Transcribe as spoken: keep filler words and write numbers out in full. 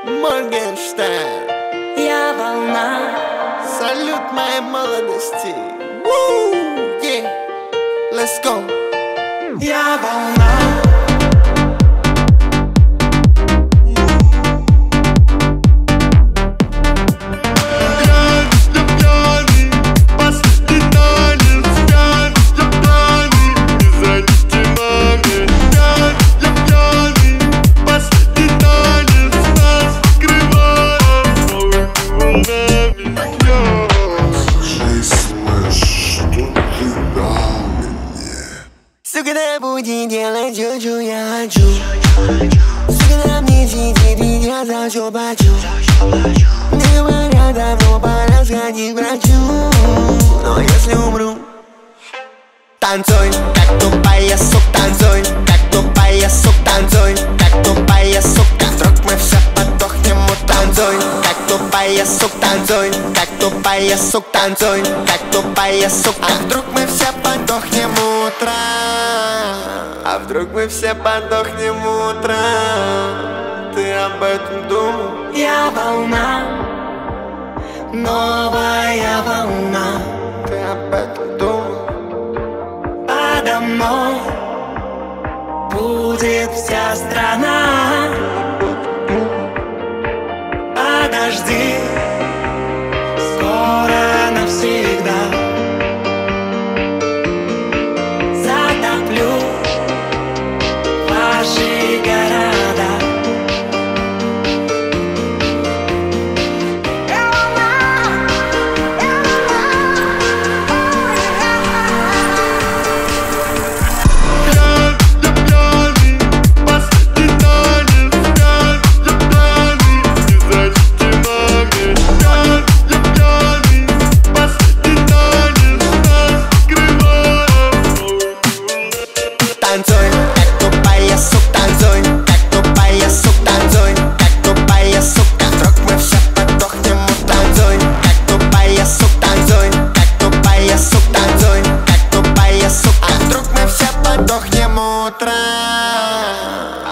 Моргенштерн. Я волна. Салют моей молодости. Woo, yeah. Let's go. Я волна. Сука, да буди делать все, что я хочу. Сука, да мне сидит, и я за все плачу. Мне говорят, давно пора сходить к врачу. Но если умру, танцуй, как тупая сука, танцуй, как тупая сука, танцуй, как тупая сука. Вдруг мы все подохнем, танцуй, как тупая сука, танцуй, как тупая сука, танцуй, как тупая сука. А вдруг мы все подохнем утром? А вдруг мы все подохнем утром? Ты об этом думал? Я волна, новая волна. Ты об этом думал? Подо мной будет вся страна. Подожди, скоро навсегда затоплю ваши города. Танцуй, как тупая сука, танцуй, как тупая сука, танцуй, как тупая сука. Вдруг мы все подохнем, танцуй, как тупая сука, танцуй, как тупая сука, танцуй, как тупая сука. А вдруг мы все подохнем утром?